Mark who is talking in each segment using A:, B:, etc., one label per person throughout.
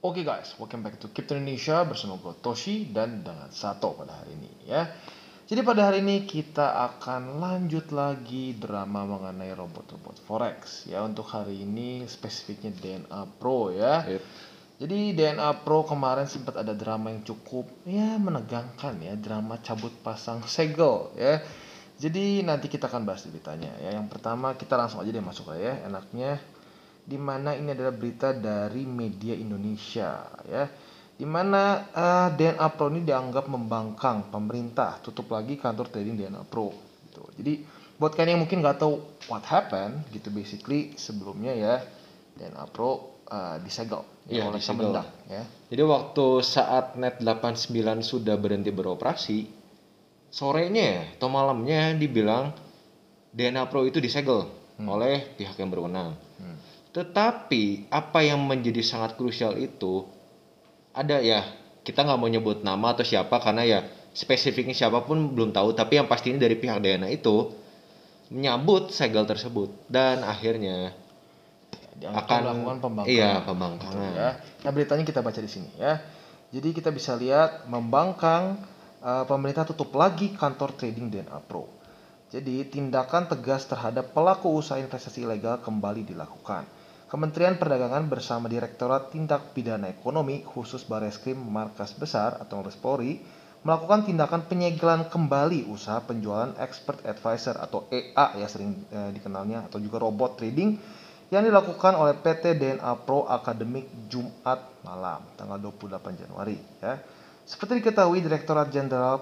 A: Oke guys, welcome back to Keep Indonesia bersama gue Toshi dan dengan Sato pada hari ini ya. Jadi pada hari ini kita akan lanjut lagi drama mengenai robot-robot forex ya. Untuk hari ini spesifiknya DNA Pro ya.
B: Yep.
A: Jadi DNA Pro kemarin sempat ada drama yang cukup ya menegangkan ya, drama cabut pasang segel ya. Jadi nanti kita akan bahas ceritanya ya. Yang pertama kita langsung aja deh masuk ya, enaknya. Di mana ini adalah berita dari media Indonesia ya, di mana DNA Pro ini dianggap membangkang pemerintah, tutup lagi kantor trading DNA Pro gitu. Jadi buat kalian yang mungkin nggak tahu what happened gitu, basically sebelumnya ya DNA Pro disegel ya, oleh
B: disegel.
A: Kemendak ya.
B: Jadi waktu saat Net 89 sudah berhenti beroperasi, sorenya atau malamnya dibilang DNA Pro itu disegel oleh pihak yang berwenang. Tetapi apa yang menjadi sangat krusial itu ada ya, kita nggak mau nyebut nama atau siapa karena ya spesifiknya siapapun belum tahu, tapi yang pasti ini dari pihak DNA itu menyambut segel tersebut dan akhirnya akan
A: melakukan pembangkangan.
B: Iya, pembangkangan.
A: Ya. Nah, beritanya kita baca di sini ya. Jadi kita bisa lihat membangkang, pemerintah tutup lagi kantor trading DNA Pro. Jadi tindakan tegas terhadap pelaku usaha investasi ilegal kembali dilakukan. Kementerian Perdagangan bersama Direktorat Tindak Pidana Ekonomi khusus Bareskrim Markas Besar atau Mabes Polri melakukan tindakan penyegelan kembali usaha penjualan expert advisor atau EA ya sering dikenalnya, atau juga robot trading yang dilakukan oleh PT DNA Pro Academic Jumat malam tanggal 28 Januari ya. Seperti diketahui, Direktorat Jenderal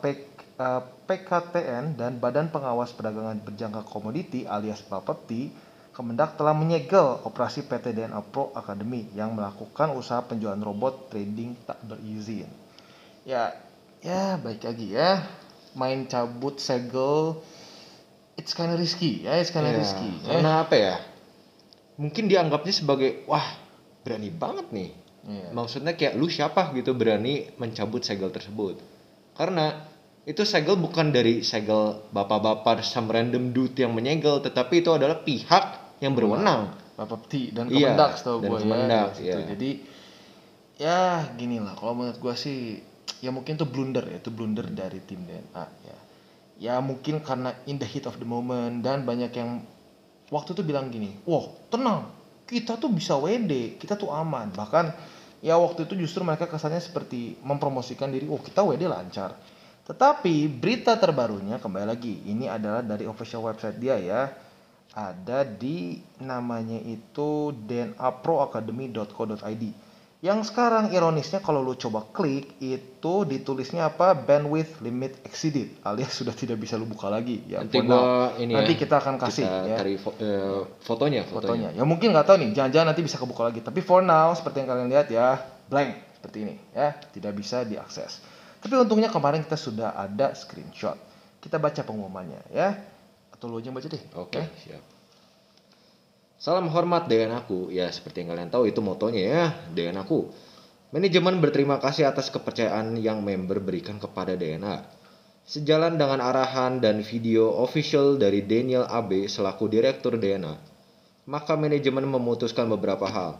A: PKTN dan Badan Pengawas Perdagangan Berjangka Komoditi alias Bapepti Kemendak telah menyegel operasi PT DNA Pro Academy yang melakukan usaha penjualan robot trading tak berizin. Ya baik lagi ya, main cabut segel, it's kinda risky ya, risky.
B: Karena apa ya? Mungkin dianggapnya sebagai wah berani banget nih. Maksudnya kayak lu siapa gitu berani mencabut segel tersebut? Karena itu segel bukan dari segel bapak-bapak some random dude yang menyegel, tetapi itu adalah pihak yang berwenang,
A: Bapepti dan Kemendak setahu gue
B: ya.
A: Jadi ya gini lah, kalau menurut gue sih ya mungkin itu blunder dari tim DNA ya. Ya mungkin karena in the heat of the moment, dan banyak yang waktu itu bilang gini, wah tenang, kita tuh bisa WD, kita tuh aman. Bahkan ya waktu itu justru mereka kesannya seperti mempromosikan diri, oh kita WD lancar. Tetapi berita terbarunya kembali lagi, ini adalah dari official website dia ya. Ada di namanya itu dnaproacademy.co.id. Yang sekarang ironisnya kalau lu coba klik itu ditulisnya apa? Bandwidth limit exceeded, alias sudah tidak bisa lu buka lagi ya. Nanti kita akan kasih
B: kita cari fotonya.
A: Ya mungkin nggak tahu nih, jangan-jangan nanti bisa kebuka lagi. Tapi for now seperti yang kalian lihat ya, blank seperti ini ya, tidak bisa diakses. Tapi untungnya kemarin kita sudah ada screenshot. Kita baca pengumumannya ya. Atau lu aja yang baca deh.
B: Oke, siap. Salam hormat DNA-ku. Ya, seperti yang kalian tahu itu motonya ya, DNA-ku. Manajemen berterima kasih atas kepercayaan yang member berikan kepada DNA. Sejalan dengan arahan dan video official dari Daniel AB selaku Direktur DNA, maka manajemen memutuskan beberapa hal.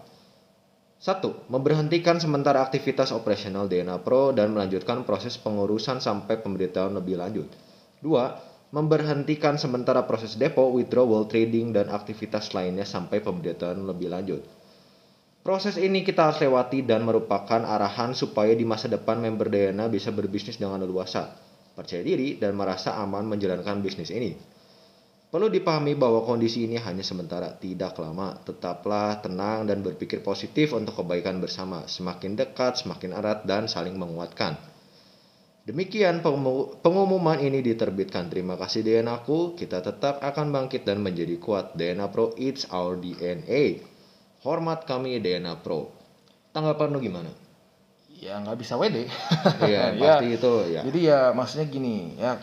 B: 1. Memberhentikan sementara aktivitas operasional DNA Pro dan melanjutkan proses pengurusan sampai pemberitahuan lebih lanjut. 2. Memberhentikan sementara proses depo, withdrawal, trading, dan aktivitas lainnya sampai pemberitahuan lebih lanjut. Proses ini kita harus lewati dan merupakan arahan supaya di masa depan member DNA bisa berbisnis dengan leluasa, percaya diri, dan merasa aman menjalankan bisnis ini. Perlu dipahami bahwa kondisi ini hanya sementara, tidak lama. Tetaplah tenang dan berpikir positif untuk kebaikan bersama. Semakin dekat, semakin erat, dan saling menguatkan. Demikian pengumuman ini diterbitkan. Terima kasih DNA-ku, kita tetap akan bangkit dan menjadi kuat. DNA Pro, it's our DNA. Hormat kami DNA Pro. Tanggapan lu gimana?
A: Ya nggak bisa WD.
B: Iya pasti itu ya.
A: Jadi ya maksudnya gini ya,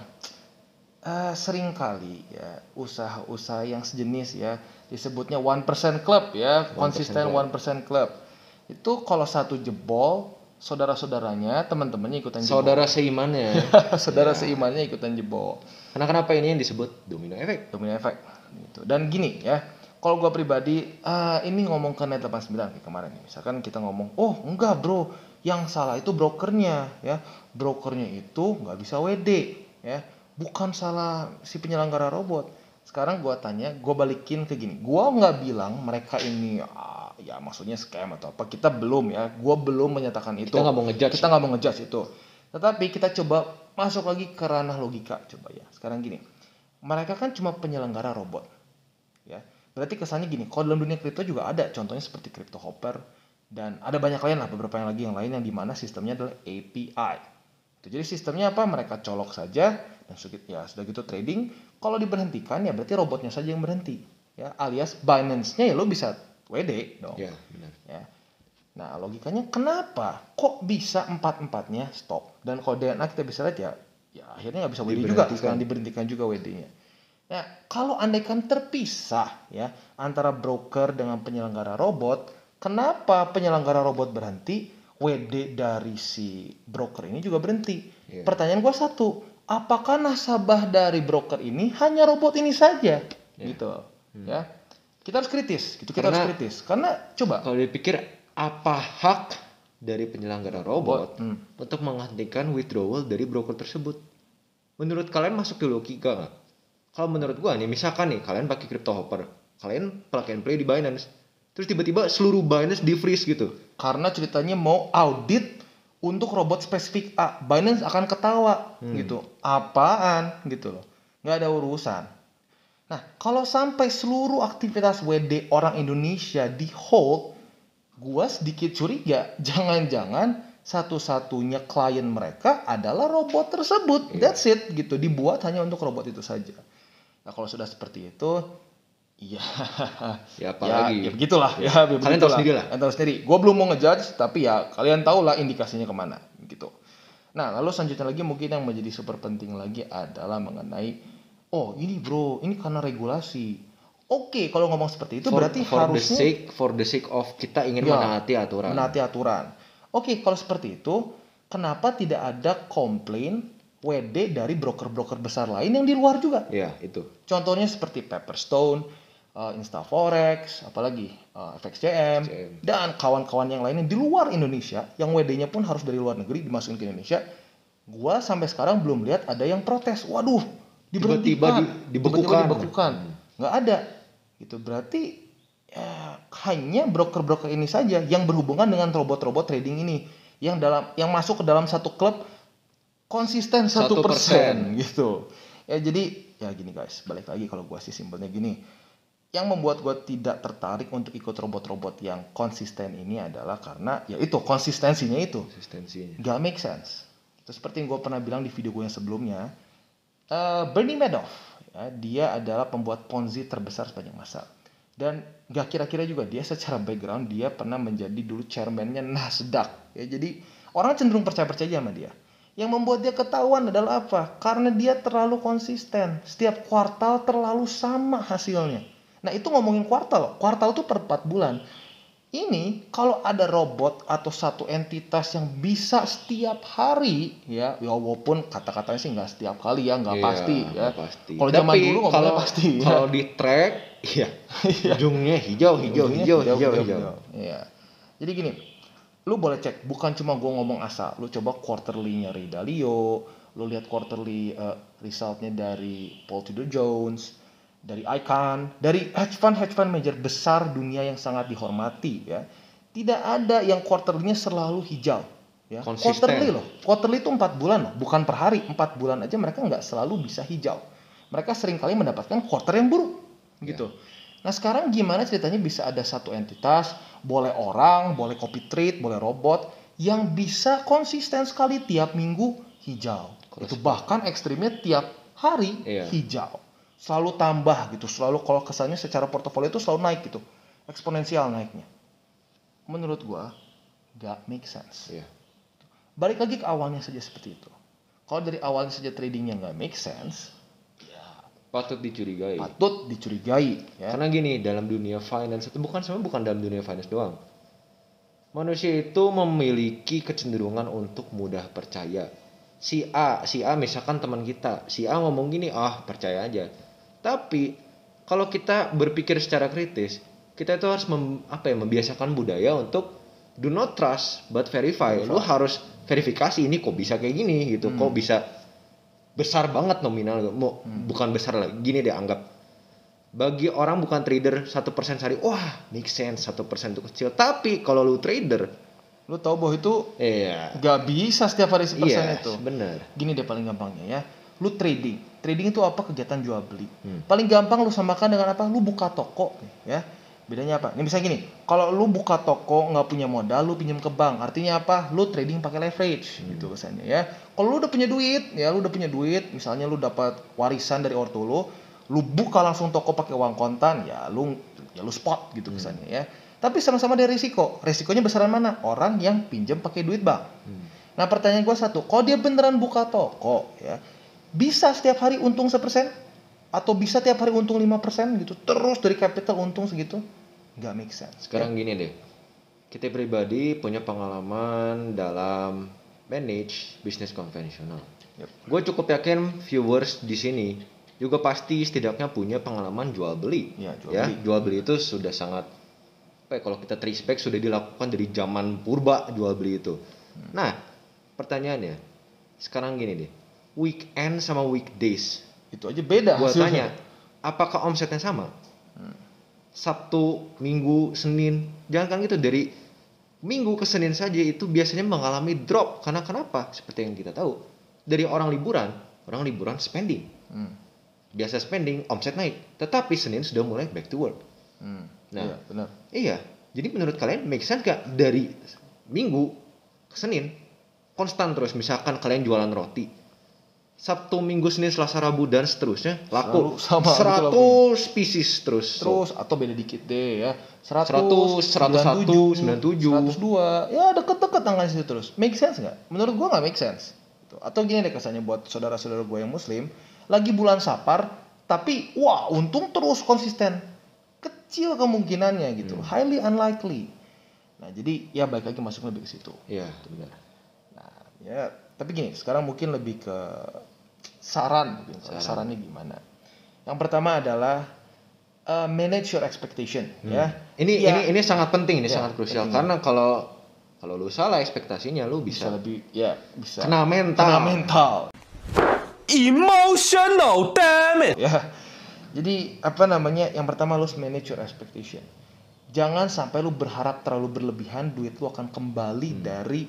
A: sering kali ya usaha-usaha yang sejenis ya disebutnya 1% club ya, konsisten 1% club. Itu kalau satu jebol, saudara-saudaranya, teman-temannya ikutan jebol.
B: Saudara seimannya.
A: Seimannya ikutan jebol.
B: Karena kenapa ini yang disebut domino effect?
A: Domino effect gitu. Dan gini ya, Kalau gue pribadi, ini ngomong ke Net 89 kayak kemarin nih. Misalkan kita ngomong, oh enggak bro, yang salah itu brokernya ya. Brokernya itu nggak bisa WD ya. Bukan salah si penyelenggara robot. Sekarang gue tanya, gue balikin ke gini. Gue nggak bilang mereka ini ya maksudnya scam atau apa. Kita belum ya. Gue belum menyatakan itu.
B: Kita nggak mau ngejudge.
A: Kita nggak mau ngejudge itu. Tetapi kita coba masuk lagi ke ranah logika. Coba ya. Sekarang gini. Mereka kan cuma penyelenggara robot. Ya. Berarti kesannya gini, kalau dalam dunia kripto juga ada, contohnya seperti Crypto Hopper, dan ada banyak lain lah, beberapa yang lain yang dimana sistemnya adalah API. Jadi sistemnya apa? Mereka colok saja, dan sudah gitu trading, kalau diberhentikan ya berarti robotnya saja yang berhenti. Ya, alias Binance-nya ya lo bisa WD dong.
B: Ya, benar.
A: Ya. Nah logikanya kenapa? Kok bisa empat-empatnya stop? Dan kalau DNA kita bisa lihat ya akhirnya nggak bisa WD juga, sekarang diberhentikan juga WD-nya. Nah, kalau andaikan terpisah ya antara broker dengan penyelenggara robot, kenapa penyelenggara robot berhenti, WD dari si broker ini juga berhenti? Yeah. Pertanyaan gue satu, apakah nasabah dari broker ini hanya robot ini saja? Gitu. Ya. Kita harus kritis, kita harus kritis. Karena coba
B: kalau dipikir apa hak dari penyelenggara robot untuk menghentikan withdrawal dari broker tersebut? Menurut kalian masuk ke logika nggak? Kalau menurut gua nih, misalkan nih kalian pakai Crypto Hopper, kalian plug and play di Binance, terus tiba-tiba seluruh Binance di freeze gitu.
A: Karena ceritanya mau audit untuk robot spesifik A, Binance akan ketawa gitu. Apaan gitu loh. Nggak ada urusan. Nah, kalau sampai seluruh aktivitas WD orang Indonesia di hold, gua sedikit curiga, jangan-jangan satu-satunya klien mereka adalah robot tersebut. That's it gitu, dibuat hanya untuk robot itu saja. Nah kalau sudah seperti itu, ya apalagi ya begitulah ya. Kalian tahu sendiri lah. Kalian tahu sendiri. Gue belum mau ngejudge, tapi ya kalian tahu lah indikasinya kemana gitu. Nah lalu selanjutnya lagi mungkin yang menjadi super penting lagi adalah mengenai, oh ini bro, ini karena regulasi. Oke, kalau ngomong seperti itu berarti harusnya
B: for the sake of kita ingin menaati aturan.
A: Menaati aturan. Oke, kalau seperti itu, kenapa tidak ada komplain WD dari broker-broker besar lain yang di luar juga?
B: Ya, itu.
A: Contohnya seperti Pepperstone, Instaforex, apalagi FXCM, dan kawan-kawan yang lainnya di luar Indonesia, yang WD-nya pun harus dari luar negeri dimasukin ke Indonesia. Gua sampai sekarang belum lihat ada yang protes. Waduh, diberhentikan, dibekukan. Nggak ada. Gitu berarti ya, hanya broker-broker ini saja yang berhubungan dengan robot-robot trading ini, yang masuk ke dalam satu klub konsisten 1% gitu. Ya jadi ya gini guys, balik lagi kalau gue sih simpelnya gini. Yang membuat gue tidak tertarik untuk ikut robot-robot yang konsisten ini adalah karena ya itu konsistensinya itu. Gak make sense. Itu seperti yang gue pernah bilang di video gue yang sebelumnya. Bernie Madoff, ya, dia adalah pembuat Ponzi terbesar sepanjang masa. Dan gak kira-kira juga dia secara background dia pernah menjadi dulu chairman-nya Nasdaq. Ya, jadi orang cenderung percaya-percaya sama dia. Yang membuat dia ketahuan adalah apa? Karena dia terlalu konsisten. Setiap kuartal terlalu sama hasilnya. Nah itu ngomongin kuartal. Kuartal itu per 4 bulan. Ini kalau ada robot atau satu entitas yang bisa setiap hari ya walaupun kata-katanya sih nggak setiap kali ya, nggak pasti ya. Kalau zaman dulu ngomongnya pasti.
B: Kalau di track, iya. Ujungnya hijau.
A: Iya. Jadi gini, lu boleh cek, bukan cuma gue ngomong asal. Lu coba quarterly-nya Ray Dalio, lu lihat quarterly result-nya dari Paul Tudor Jones, dari Icahn, dari hedge fund manager besar dunia yang sangat dihormati ya. Tidak ada yang quarterly-nya selalu hijau ya. Quarterly itu 4 bulan loh, bukan per hari. 4 bulan aja mereka nggak selalu bisa hijau. Mereka seringkali mendapatkan quarter yang buruk gitu. Nah sekarang gimana ceritanya bisa ada satu entitas, boleh orang, boleh copy trade, boleh robot, yang bisa konsisten sekali tiap minggu hijau. Itu bahkan ekstrimnya tiap hari hijau. Selalu tambah gitu, selalu kalau kesannya secara portofolio itu selalu naik gitu. Eksponensial naiknya. Menurut gua, gak make sense. Balik lagi ke awalnya saja seperti itu. Kalau dari awalnya saja tradingnya gak make sense,
B: patut dicurigai
A: ya.
B: Karena gini, dalam dunia finance itu bukan dalam dunia finance doang. Manusia itu memiliki kecenderungan untuk mudah percaya. Si A misalkan teman kita, si A ngomong gini, percaya aja. Tapi kalau kita berpikir secara kritis, kita itu harus membiasakan budaya untuk do not trust but verify. Lu harus verifikasi ini kok bisa kayak gini gitu, kok bisa besar banget nominal, bukan besar lagi. Gini deh, anggap bagi orang bukan trader 1% sehari, wah make sense, 1% itu kecil. Tapi kalau lu trader,
A: lu tahu bahwa itu
B: iya,
A: nggak bisa setiap hari 1%
B: iya,
A: itu.
B: bener.
A: Gini deh paling gampangnya ya. Lu trading itu apa? Kegiatan jual beli. Paling gampang lu samakan dengan apa? Lu buka toko ya. Bedanya apa? Ini misalnya gini, kalau lu buka toko nggak punya modal, lu pinjam ke bank. Artinya apa? Lu trading pakai leverage gitu kesannya ya. Kalau lu udah punya duit, ya lu udah punya duit, misalnya lu dapat warisan dari ortu lu buka langsung toko pakai uang kontan, ya lu spot gitu kesannya ya. Tapi sama-sama ada risiko. Risikonya besaran mana? Orang yang pinjam pakai duit bank. Nah, pertanyaan gue satu, kalau dia beneran buka toko ya, bisa setiap hari untung 1%? Atau bisa tiap hari untung 5% gitu? Terus dari capital untung segitu? Nggak make sense.
B: Sekarang gini deh, kita pribadi punya pengalaman dalam manage bisnis konvensional. Gue cukup yakin viewers di sini juga pasti setidaknya punya pengalaman jual beli. Jual beli itu sudah sangat, kalau kita trace back sudah dilakukan dari zaman purba jual beli itu. Nah, pertanyaannya, sekarang gini deh, weekend sama weekdays,
A: itu aja beda.
B: Gue tanya, apakah omsetnya sama? Sabtu, Minggu, Senin, jangan kan gitu, dari Minggu ke Senin saja itu biasanya mengalami drop. Karena kenapa? Seperti yang kita tahu, dari orang liburan spending. Biasa spending, omset naik. Tetapi Senin sudah mulai back to work. Nah,
A: iya, benar.
B: Iya, jadi menurut kalian make sense gak dari Minggu ke Senin konstan terus? Misalkan kalian jualan roti, Sabtu, Minggu, Senin, Selasa, Rabu dan seterusnya laku
A: sama
B: 100 pieces terus
A: atau beda dikit deh ya,
B: 100, 101, 97,
A: 102, ya deket-deket angka situ terus. Make sense nggak? Menurut gua nggak make sense. Atau gini deh kesannya buat saudara-saudara gue yang muslim, lagi bulan Safar tapi wah untung terus konsisten, kecil kemungkinannya gitu, highly unlikely. Nah jadi ya balik lagi masuk lebih ke situ.
B: Iya benar.
A: Nah ya tapi gini, sekarang mungkin lebih ke sarannya gimana? Yang pertama adalah manage your expectation ya.
B: Ini sangat penting, sangat krusial karena kalau lu salah ekspektasinya lu bisa
A: lebih bisa
B: kena mental.
C: Emotional damn it.
A: Ya. Jadi yang pertama lu manage your expectation. Jangan sampai lu berharap terlalu berlebihan duit lu akan kembali dari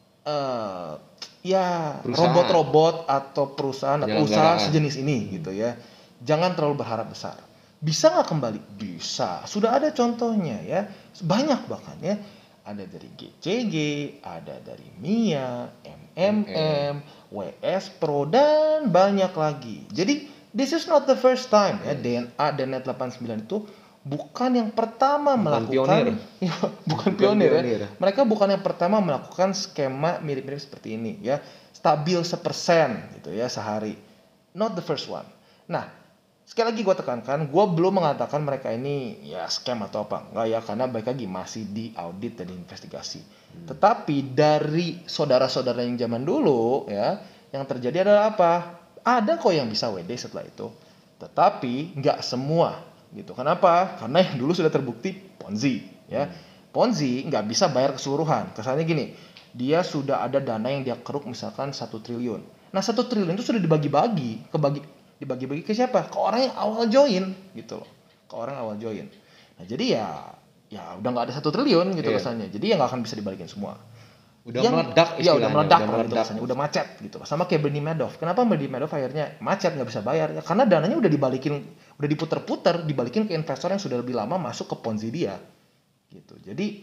A: robot-robot atau perusahaan atau usaha sejenis ini gitu ya. Jangan terlalu berharap besar. Bisa nggak kembali? Bisa. Sudah ada contohnya ya. Banyak bahkan ya. Ada dari GCG, ada dari MIA, MMM, WS Pro dan banyak lagi. Jadi this is not the first time ya. DNA dan Net89 itu bukan yang pertama melakukan bukan pionir ya. Mereka bukan yang pertama melakukan skema mirip-mirip seperti ini ya. Stabil 1% gitu ya sehari. Not the first one. Nah, sekali lagi gue tekankan, gue belum mengatakan mereka ini ya scam atau apa. Enggak ya, karena baik lagi masih diaudit dan diinvestigasi. Tetapi dari saudara-saudara yang zaman dulu ya, yang terjadi adalah apa? Ada kok yang bisa WD setelah itu. Tetapi nggak semua gitu. Kenapa? Karena yang dulu sudah terbukti Ponzi ya. Ponzi nggak bisa bayar keseluruhan. Kesannya gini, dia sudah ada dana yang dia keruk misalkan 1 triliun. Nah 1 triliun itu sudah dibagi-bagi ke siapa? Ke orang yang awal join gitu loh. Ke orang yang awal join. Nah jadi ya udah nggak ada 1 triliun gitu kesannya. Jadi ya nggak akan bisa dibalikin semua.
B: Udah meledak istilahnya.
A: Udah macet gitu. Sama kayak Bernie Madoff. Kenapa Bernie Madoff akhirnya macet nggak bisa bayar? Ya karena dananya udah diputer-puter, dibalikin ke investor yang sudah lebih lama masuk ke Ponzi dia. Gitu. Jadi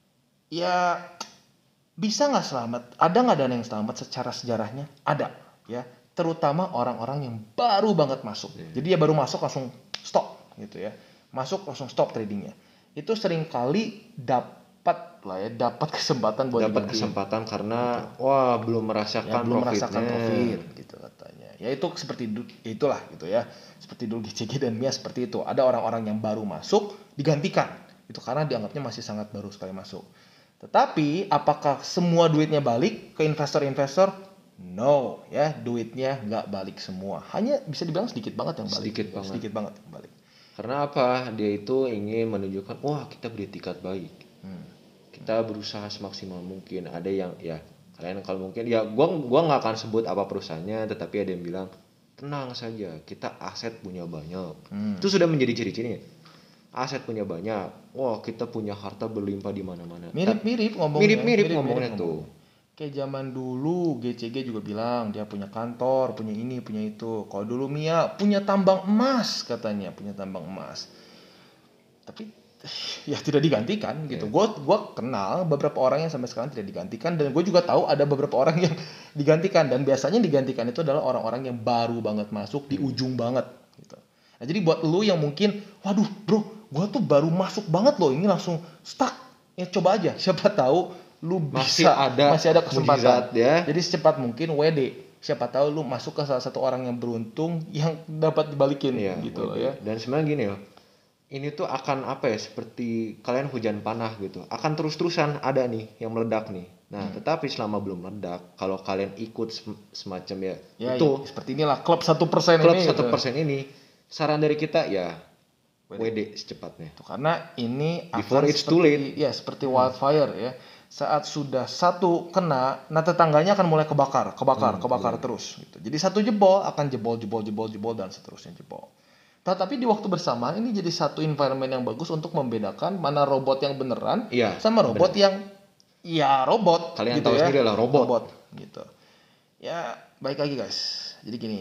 A: ya bisa nggak selamat? Ada nggak dana yang selamat secara sejarahnya? Ada ya. Terutama orang-orang yang baru banget masuk. Jadi dia baru masuk langsung stop gitu ya. Masuk langsung stop tradingnya. Itu seringkali dapat kesempatan buat
B: kesempatan karena belum merasakan
A: profit gitu katanya. Ya itu seperti itulah gitu ya. Seperti dulu GCG dan MIA seperti itu. Ada orang-orang yang baru masuk digantikan. Itu karena dianggapnya masih sangat baru sekali masuk. Tetapi apakah semua duitnya balik ke investor-investor? No, ya duitnya nggak balik semua. Hanya bisa dibilang sedikit banget yang balik. Sedikit banget yang balik.
B: Karena apa? Dia itu ingin menunjukkan, wah kita beretikat baik. Kita berusaha semaksimal mungkin. Ada yang ya kalian kalau mungkin ya gua nggak akan sebut apa perusahaannya, tetapi ada yang bilang tenang saja, kita aset punya banyak. Itu sudah menjadi ciri-cirinya. Aset punya banyak. Wah, kita punya harta berlimpah di mana-mana.
A: Mirip-mirip ngomongnya.
B: Mirip-mirip ngomongnya tuh.
A: Kayak zaman dulu GCG juga bilang dia punya kantor, punya ini, punya itu. Kalau dulu Mia punya tambang emas katanya, punya tambang emas. Tapi ya tidak digantikan gitu. Gua kenal beberapa orang yang sampai sekarang tidak digantikan, dan gue juga tahu ada beberapa orang yang digantikan, dan biasanya digantikan itu adalah orang-orang yang baru banget masuk di ujung banget gitu. Nah, jadi buat lu yang mungkin, waduh bro, gua tuh baru masuk banget loh, ini langsung stuck. Ya coba aja, siapa tahu lu
B: Masih
A: bisa, masih ada
B: mujizat
A: kesempatan
B: ya.
A: Jadi secepat mungkin WD. Siapa tahu lu masuk ke salah satu orang yang beruntung yang dapat dibalikin gitu loh ya.
B: Dan sebenarnya gini loh. Ini tuh akan apa ya, seperti kalian hujan panah gitu. Akan terus-terusan ada nih yang meledak nih. Nah, tetapi selama belum meledak, kalau kalian ikut semacam
A: Ya,
B: itu
A: seperti inilah klub 1%
B: klub
A: ini.
B: 1% ini, saran dari kita ya WD secepatnya.
A: Karena ini
B: Before
A: akan
B: it's too late.
A: Ya, seperti wildfire ya. Saat sudah satu kena, nah tetangganya akan mulai kebakar terus gitu. Jadi satu jebol akan jebol dan seterusnya jebol. Tetapi di waktu bersamaan ini jadi satu environment yang bagus untuk membedakan mana robot yang beneran sama robot yang ya robot.
B: Kalian
A: gitu
B: tahu
A: ya.
B: sendiri lah robot
A: gitu. Ya, baik lagi guys. Jadi gini.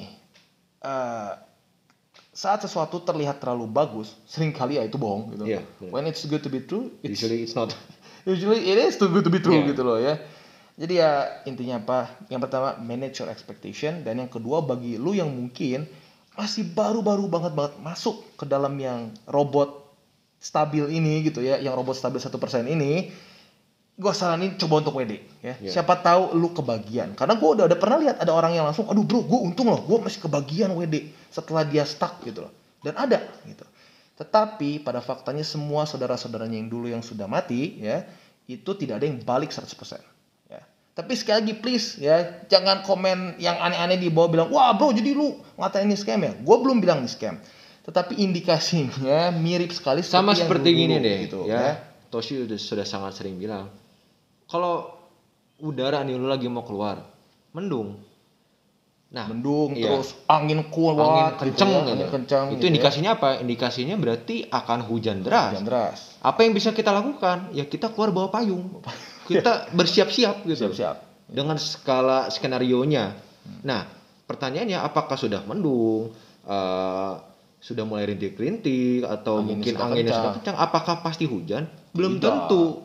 A: Saat sesuatu terlihat terlalu bagus, seringkali ya itu bohong gitu. When it's good to be true,
B: usually it's not.
A: Usually it is too good to be true gitu loh ya. Jadi ya intinya apa? Yang pertama, manage your expectation, dan yang kedua, bagi lu yang mungkin masih baru-baru banget masuk ke dalam yang robot stabil ini gitu ya, yang robot stabil 1% ini, gue saranin coba untuk WD ya. Siapa tahu lu kebagian. Karena gue udah pernah lihat ada orang yang langsung, aduh bro, gue untung loh, gue masih kebagian WD setelah dia stuck gitu loh. Dan ada gitu. Tetapi pada faktanya semua saudara-saudaranya yang dulu yang sudah mati ya, itu tidak ada yang balik 100%. Ya. Tapi sekali lagi please ya, jangan komen yang aneh-aneh di bawah bilang, "Wah, bro, jadi lu ngatain ini scam ya?" Gue belum bilang ini scam. Tetapi indikasinya mirip sekali
B: sama seperti gini deh
A: gitu,
B: ya. Toshi sudah sangat sering bilang, kalau udara nih lu lagi mau keluar, mendung. Nah,
A: terus angin kuat,
B: angin kenceng. Itu indikasinya apa? Indikasinya berarti akan hujan deras. Apa yang bisa kita lakukan? Ya kita keluar bawa payung. Kita bersiap-siap gitu. Dengan skala skenarionya. Nah, pertanyaannya apakah sudah mendung? Sudah mulai rintik-rintik atau mungkin anginnya sudah kencang? Apakah pasti hujan? Belum tentu.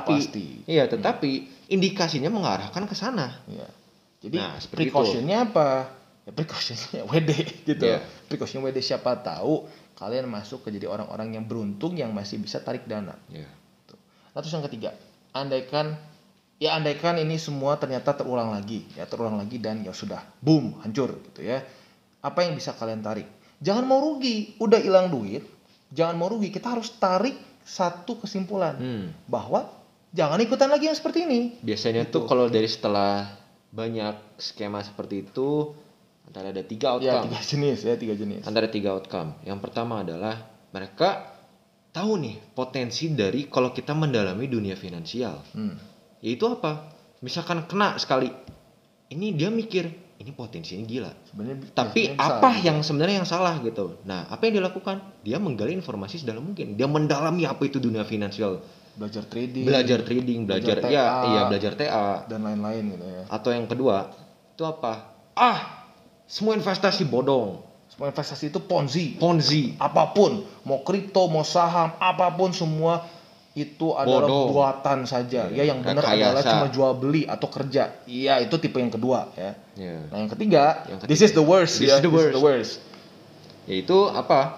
B: Tetapi indikasinya mengarahkan ke sana.
A: Jadi precautionnya apa? Ya precautionnya WD gitu. Precaution WD, siapa tahu kalian masuk ke jadi orang-orang yang beruntung yang masih bisa tarik dana. Nah, terus yang ketiga, andaikan ini semua ternyata terulang lagi dan ya sudah, boom, hancur gitu ya. Apa yang bisa kalian tarik? Jangan mau rugi, udah hilang duit, jangan mau rugi. Kita harus tarik satu kesimpulan bahwa jangan ikutan lagi yang seperti ini.
B: Biasanya tuh kalau dari setelah banyak skema seperti itu, antara ada 3 outcome.
A: Tiga jenis.
B: Antara 3 outcome. Yang pertama adalah mereka tahu nih potensi dari kalau kita mendalami dunia finansial. Yaitu apa? Misalkan kena sekali, ini dia mikir ini potensinya gila. Tapi apa yang sebenarnya yang salah gitu? Nah, apa yang dilakukan? Dia menggali informasi sedalam mungkin. Dia mendalami apa itu dunia finansial.
A: Belajar trading,
B: belajar TA
A: dan lain-lain gitu ya.
B: Atau yang kedua itu apa? Semua investasi bodong.
A: Semua investasi itu Ponzi. Apapun, mau kripto, mau saham, apapun semua itu adalah buatan saja. Ya, yang benar adalah cuma jual beli atau kerja. Iya, itu tipe yang kedua ya. Nah, yang ketiga, this is the worst. This is the worst.
B: Yaitu apa?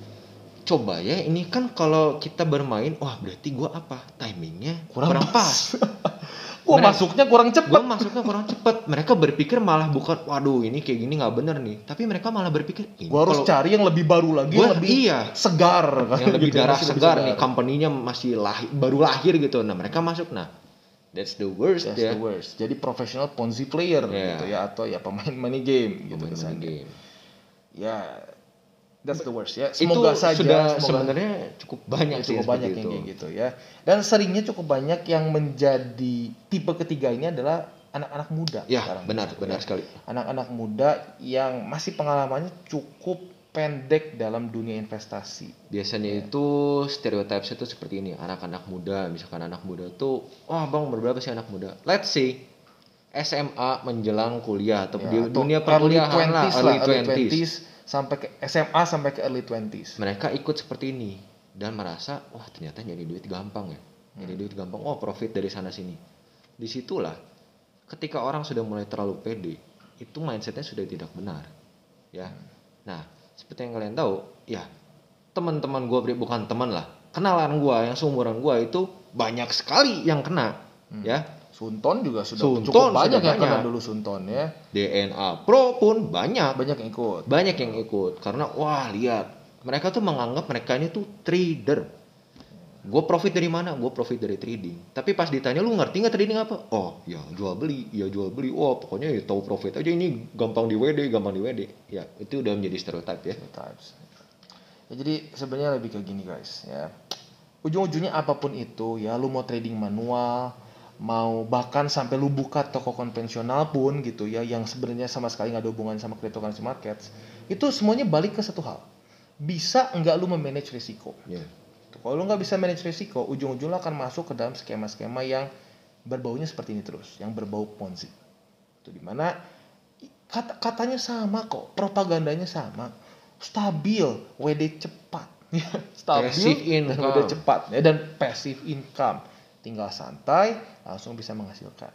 B: Coba ya, ini kan kalau kita bermain, wah berarti gue apa? Timingnya kurang pas.
A: Gue masuknya kurang cepet.
B: Mereka berpikir malah bukan, waduh ini kayak gini nggak bener nih. Tapi mereka malah berpikir,
A: gue harus cari yang lebih baru lagi, yang lebih segar,
B: yang lebih darah segar nih. Company-nya masih baru lahir gitu. Nah mereka masuk, nah that's the worst. The worst.
A: Jadi professional Ponzi player gitu ya, atau ya pemain money game gitu kesannya. Ya. That's the worst ya.
B: Itu
A: Semoga saja
B: sudah
A: semoga
B: sebenarnya cukup banyak sih
A: cukup
B: seperti
A: banyak yang
B: itu.
A: kayak gitu ya. Dan seringnya cukup banyak yang menjadi tipe ketiga ini adalah anak-anak muda
B: Ya,
A: sekarang.
B: benar
A: Gitu,
B: benar
A: ya.
B: sekali.
A: Anak-anak muda yang masih pengalamannya cukup pendek dalam dunia investasi.
B: Biasanya itu stereotypes itu seperti ini, anak-anak muda, misalkan anak muda tuh, wah bang berberapa sih anak muda? Let's say SMA menjelang kuliah atau
A: Ya,
B: di
A: atau
B: dunia
A: early
B: perkuliahan lah,
A: 20s
B: early
A: early
B: 20s.
A: 20s sampai ke SMA sampai ke early 20s.
B: Mereka ikut seperti ini dan merasa, wah ternyata nyari duit gampang ya, nyari duit gampang, oh profit dari sana sini. Disitulah, ketika orang sudah mulai terlalu pede, itu mindsetnya sudah tidak benar, ya. Nah, seperti yang kalian tahu, ya teman-teman gue bukan teman lah, kenalan gue yang seumuran gue itu banyak sekali yang kena, ya.
A: Sunton juga sudah
B: Sunton
A: cukup banyak
B: sudah
A: yang kena
B: banyak.
A: dulu Sunton ya.
B: DNA Pro pun banyak
A: Banyak yang ikut.
B: yang ikut karena wah lihat mereka tuh menganggap mereka ini tuh trader. Gue profit dari mana? Gue profit dari trading. Tapi pas ditanya lu ngerti nggak trading apa? Oh ya jual beli. Wah pokoknya ya tahu profit aja, ini gampang di WD. Ya itu udah menjadi stereotype ya.
A: Stereotypes. Ya, jadi sebenarnya lebih kayak gini guys ya. Ujung-ujungnya apapun itu ya, lu mau trading manual, mau bahkan sampai lu buka toko konvensional pun gitu ya, yang sebenarnya sama sekali nggak ada hubungan sama cryptocurrency markets, itu semuanya balik ke satu hal, bisa nggak lu memanage risiko.
B: Yeah.
A: Kalau lu nggak bisa manage risiko, ujung-ujung lu akan masuk ke dalam skema-skema yang berbaunya seperti ini terus, yang berbau Ponzi. Itu dimana katanya sama kok, propagandanya sama, stabil, WD cepat, stabil
B: Passive
A: dan
B: income.
A: WD cepat, ya, dan passive income, tinggal santai langsung bisa menghasilkan.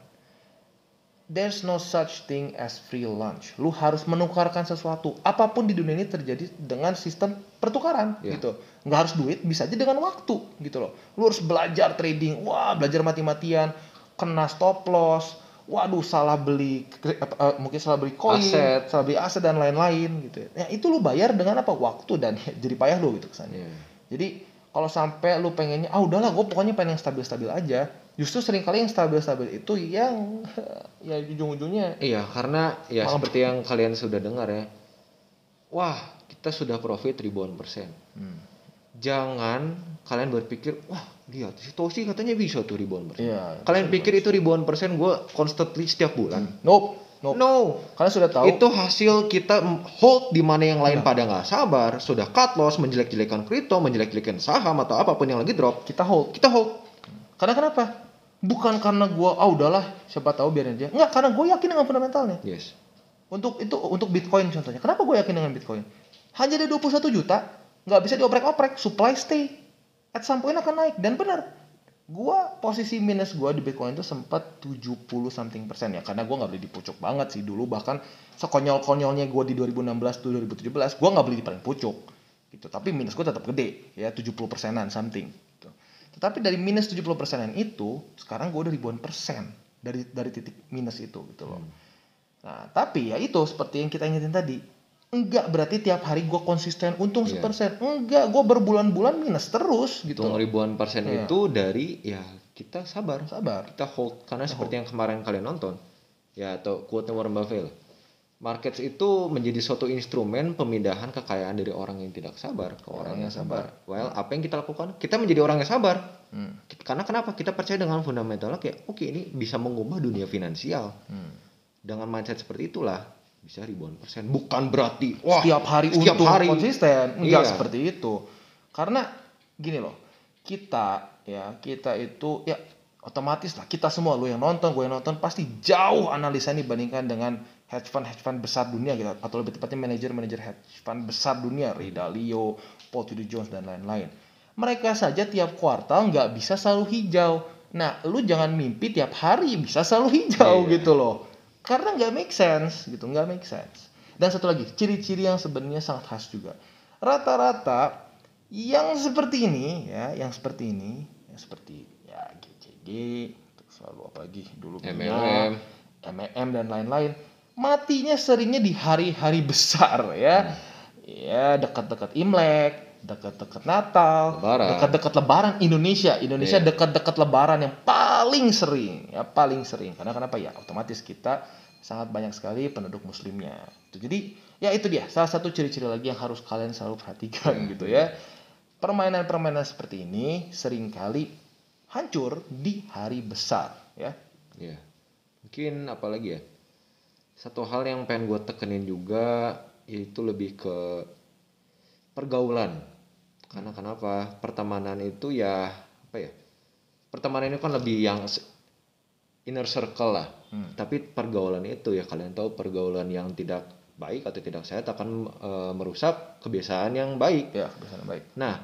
A: There's no such thing as free lunch. Lu harus menukarkan sesuatu. Apapun di dunia ini terjadi dengan sistem pertukaran, gitu. Nggak harus duit, bisa aja dengan waktu, gitu loh. Lu harus belajar trading, wah belajar mati-matian, kena stop loss, waduh salah beli, mungkin salah beli koin, salah beli aset dan lain-lain, gitu. Ya itu lu bayar dengan apa? Waktu dan jadi payah lu gitu kesannya. Jadi kalau sampai lu pengennya, udahlah gue pokoknya pengen yang stabil-stabil aja. Justru seringkali yang stabil-stabil itu yang ya ujung-ujungnya.
B: Iya, karena ya seperti yang kalian sudah dengar ya. Wah, kita sudah profit ribuan persen. Jangan kalian berpikir, wah lihat si Toshi katanya bisa tuh ribuan persen.
A: Iya,
B: kalian pikir itu ribuan persen gue constantly setiap bulan?
A: Nope.
B: No.
A: Kalian sudah tahu.
B: Itu hasil kita hold di mana yang lain pada nggak sabar, sudah cut loss, menjelek-jelekan kripto, menjelek-jelekan saham atau apapun yang lagi drop.
A: Kita hold. Karena kenapa? Bukan karena gue, udahlah, siapa tahu biarin aja. Enggak, karena gue yakin dengan fundamentalnya.
B: Yes.
A: Untuk Bitcoin contohnya. Kenapa gue yakin dengan Bitcoin? Hanya ada 21 juta, nggak bisa dioprek-oprek, supply stay. At some point akan naik, dan benar. Posisi minus gue di Bitcoin itu sempat 70 something persen ya, karena gue nggak beli di pucuk banget sih dulu, bahkan sekonyol-konyolnya gue di 2016 tuh 2017, gue nggak beli di paling pucuk gitu, tapi minus gue tetap gede ya, 70 persenan something gitu. Tetapi dari minus 70 persenan itu, sekarang gue udah ribuan persen dari titik minus itu gitu loh. Nah tapi ya itu seperti yang kita ingetin tadi, enggak berarti tiap hari gue konsisten untung 1%. Enggak, gue berbulan-bulan minus terus gitu.
B: Untung ribuan persen itu dari ya kita sabar. Kita hold, karena seperti yang kemarin kalian nonton ya, atau quote Warren Buffett, markets itu menjadi suatu instrumen pemindahan kekayaan dari orang yang tidak sabar ke orang yang sabar. Well, apa yang kita lakukan? Kita menjadi orang yang sabar. Karena kenapa? Kita percaya dengan fundamentalnya kayak oke, ini bisa mengubah dunia finansial. Dengan mindset seperti itulah bisa ribuan persen. Bukan berarti
A: setiap hari konsisten. Enggak seperti itu. Karena gini loh, kita itu ya otomatis lah, kita semua, lu yang nonton, gue yang nonton, pasti jauh analisa dibandingkan dengan hedge fund besar dunia gitu, atau lebih tepatnya manajer hedge fund besar dunia, Ray Dalio, Paul Tudor Jones dan lain-lain. Mereka saja tiap kuartal nggak bisa selalu hijau. Nah, lu jangan mimpi tiap hari bisa selalu hijau gitu loh. Karena nggak make sense gitu, nggak make sense. Dan satu lagi, ciri-ciri yang sebenarnya sangat khas juga. Rata-rata yang seperti ini ya, seperti ya GCG, selalu apalagi dulu MLM dan lain-lain, matinya seringnya di hari-hari besar ya. Ya, dekat-dekat Imlek, dekat-dekat Natal, dekat-dekat Lebaran. Indonesia dekat-dekat Lebaran yang paling sering. Karena kenapa ya? Otomatis kita sangat banyak sekali penduduk muslimnya. Jadi Ya itu dia, salah satu ciri-ciri lagi yang harus kalian selalu perhatikan gitu ya. Permainan-permainan seperti ini seringkali hancur di hari besar ya.
B: Ya, mungkin apalagi ya, satu hal yang pengen gue tekenin juga yaitu lebih ke pergaulan. Karena kenapa? Pertemanan itu ya apa ya? Pertemanan itu kan lebih yang inner circle lah. Tapi pergaulan itu ya kalian tahu, pergaulan yang tidak baik atau tidak sehat akan merusak kebiasaan yang baik.
A: Ya, kebiasaan baik.
B: Nah,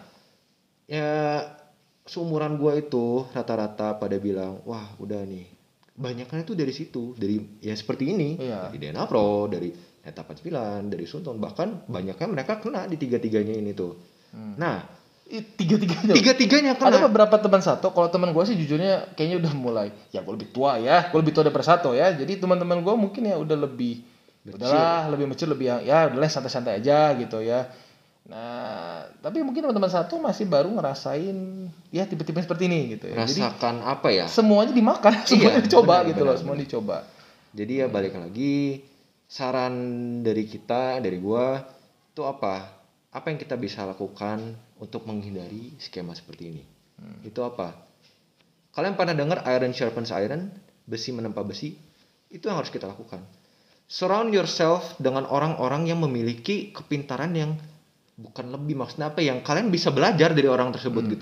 B: ya seumuran gue itu rata-rata pada bilang, wah udah nih, banyaknya itu dari situ, dari ya seperti ini,
A: Iya.
B: dari DNA Pro, dari Neta 49, dari Sunton, bahkan banyaknya mereka kena di tiga-tiganya ini tuh. Nah,
A: Tiga-tiganya.
B: tiga-tiganya
A: Ada
B: kena.
A: beberapa teman satu, kalau teman gue sih jujurnya kayaknya udah mulai, ya gue lebih tua ya, gue lebih tua daripada satu ya, jadi teman-teman gue mungkin ya udah lebih, udahlah lebih mature, lebih ya udahlah santai-santai aja gitu ya. Nah, tapi mungkin teman-teman satu masih baru ngerasain ya tipe-tipe seperti ini gitu ya. Jadi
B: Rasakan apa ya?
A: semuanya dimakan, semuanya dicoba
B: benar,
A: gitu loh,
B: benar,
A: semuanya dicoba.
B: Jadi ya balik lagi, saran dari kita, dari gua itu apa? Apa yang kita bisa lakukan untuk menghindari skema seperti ini? Itu apa? Kalian pernah dengar iron sharpens iron, besi menempa besi? Itu yang harus kita lakukan. Surround yourself dengan orang-orang yang memiliki kepintaran yang bukan lebih, maksudnya apa, yang kalian bisa belajar dari orang tersebut gitu.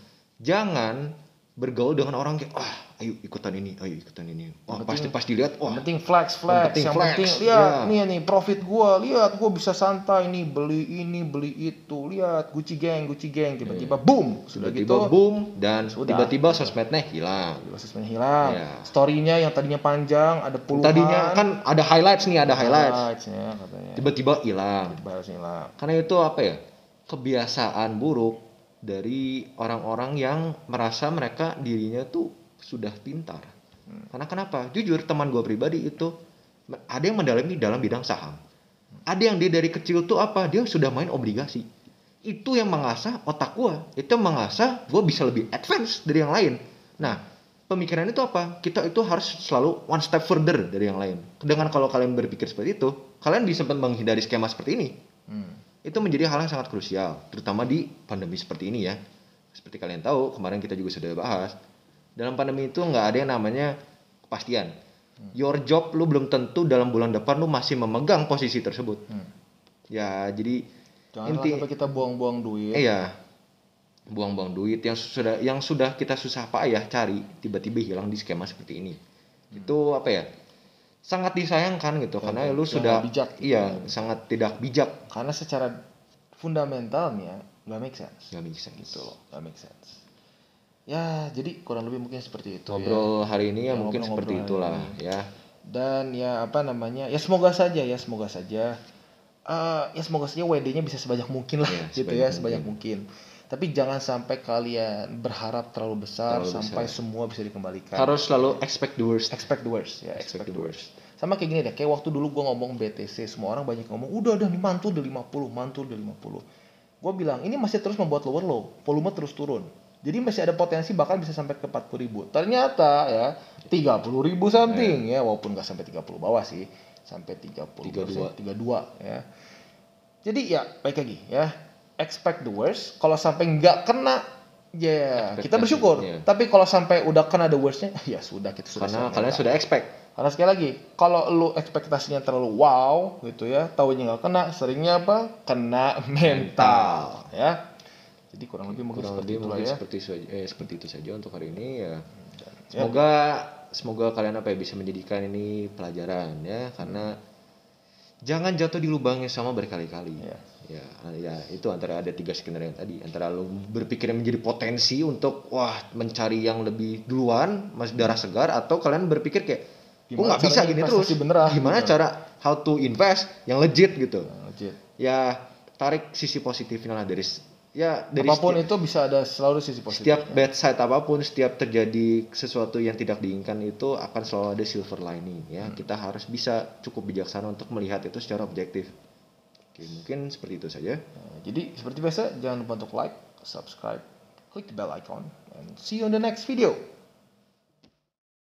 B: Jangan bergaul dengan orang kayak ayo ikutan ini. Wah, pasti lihat, wah.
A: Yang penting flex, yang penting lihat nih profit gua, lihat gua bisa santai nih, beli ini, beli itu, lihat Gucci gang, tiba-tiba boom, sudah
B: tiba-tiba
A: gitu
B: boom dan tiba-tiba sosmednya hilang.
A: Sosmednya hilang.
B: Iya.
A: Story-nya yang tadinya panjang ada puluhan.
B: Tadinya kan ada highlights nih,
A: Highlights-nya katanya.
B: Tiba-tiba hilang. Karena itu apa ya? Kebiasaan buruk dari orang-orang yang merasa mereka dirinya tuh sudah pintar. Karena kenapa? Jujur teman gue pribadi itu ada yang mendalami dalam bidang saham. Ada yang dia dari kecil tuh apa? Dia sudah main obligasi. Itu yang mengasah otak gue. Itu yang mengasah gue bisa lebih advance dari yang lain. Nah, pemikiran itu apa? Kita itu harus selalu one step further dari yang lain. Dengan kalau kalian berpikir seperti itu, kalian bisa menghindari skema seperti ini. Itu menjadi hal yang sangat krusial, terutama di pandemi seperti ini ya. Seperti kalian tahu, kemarin kita juga sudah bahas, dalam pandemi itu nggak ada yang namanya kepastian. Your job lu belum tentu dalam bulan depan lu masih memegang posisi tersebut. Ya jadi
A: jangan sampai kita buang-buang duit.
B: Iya, buang-buang duit yang sudah kita susah payah cari, tiba-tiba hilang di skema seperti ini. Itu apa ya? Sangat disayangkan gitu, karena lu sudah
A: bijak, gitu.
B: Iya, sangat tidak bijak.
A: Karena secara fundamentalnya nggak make sense.
B: Gitu
A: loh, nggak make sense. Ya, jadi kurang lebih mungkin seperti itu.
B: Ngobrol hari ini ya mungkin seperti itulah ya.
A: Dan ya apa namanya? Ya semoga saja. Ya semoga saja WD-nya bisa sebanyak mungkin lah, sebanyak mungkin. Tapi jangan sampai kalian berharap terlalu besar sampai semua bisa dikembalikan.
B: Harus selalu expect the worst.
A: Expect the worst. Sama kayak gini deh, kayak waktu dulu gue ngomong BTC, semua orang banyak ngomong, udah nih mantul udah 50. Gue bilang, ini masih terus membuat lower low, volume terus turun. Jadi masih ada potensi bahkan bisa sampai ke 40.000. Ternyata ya 30.000 something ya, walaupun nggak sampai 30 bawah sih, sampai 32 ya. Jadi ya baik lagi ya, expect the worst. Kalau sampai nggak kena, ya kita bersyukur. Tapi kalau sampai udah kena the worstnya, ya sudah kita sudah.
B: Karena kalian sudah expect.
A: Karena sekali lagi, kalau lu ekspektasinya terlalu wow gitu ya, taunya nggak kena, seringnya apa? Kena mental ya. Jadi kurang lebih mungkin
B: seperti itu saja untuk hari ini ya. Semoga kalian bisa menjadikan ini pelajaran ya, karena jangan jatuh di lubang yang sama berkali-kali. Ya itu antara ada 3 skenario yang tadi, antara lu berpikir menjadi potensi untuk mencari yang lebih duluan, masih darah segar, atau kalian berpikir kayak nggak bisa gini terus. Gimana cara how to invest yang legit gitu. Ya tarik sisi positifnya lah dari
A: apapun itu bisa ada selalu sisi positif.
B: Setiap bad side apapun, setiap terjadi sesuatu yang tidak diinginkan itu akan selalu ada silver lining ya. Kita harus bisa cukup bijaksana untuk melihat itu secara objektif. Oke, mungkin seperti itu saja.
A: Jadi seperti biasa, jangan lupa untuk like, subscribe, click the bell icon, and see you on the next video.